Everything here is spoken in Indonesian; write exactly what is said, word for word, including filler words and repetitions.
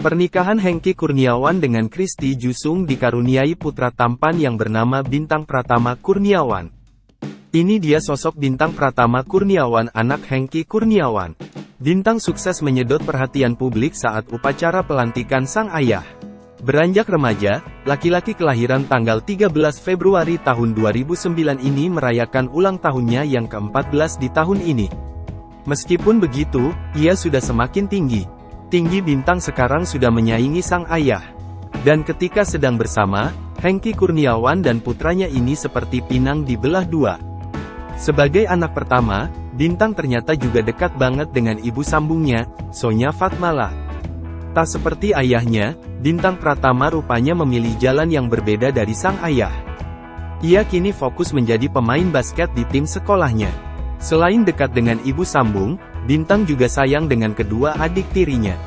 Pernikahan Hengky Kurniawan dengan Christy Jusung dikaruniai putra tampan yang bernama Bintang Pratama Kurniawan. Ini dia sosok Bintang Pratama Kurniawan, anak Hengky Kurniawan. Bintang sukses menyedot perhatian publik saat upacara pelantikan sang ayah. Beranjak remaja, laki-laki kelahiran tanggal tiga belas Februari tahun dua ribu sembilan ini merayakan ulang tahunnya yang keempat belas di tahun ini. Meskipun begitu, ia sudah semakin tinggi. Tinggi Bintang sekarang sudah menyaingi sang ayah. Dan ketika sedang bersama, Hengky Kurniawan dan putranya ini seperti pinang dibelah dua. Sebagai anak pertama, Bintang ternyata juga dekat banget dengan ibu sambungnya, Sonya Fatmala. Tak seperti ayahnya, Bintang Pratama rupanya memilih jalan yang berbeda dari sang ayah. Ia kini fokus menjadi pemain basket di tim sekolahnya. Selain dekat dengan ibu sambung, Bintang juga sayang dengan kedua adik tirinya.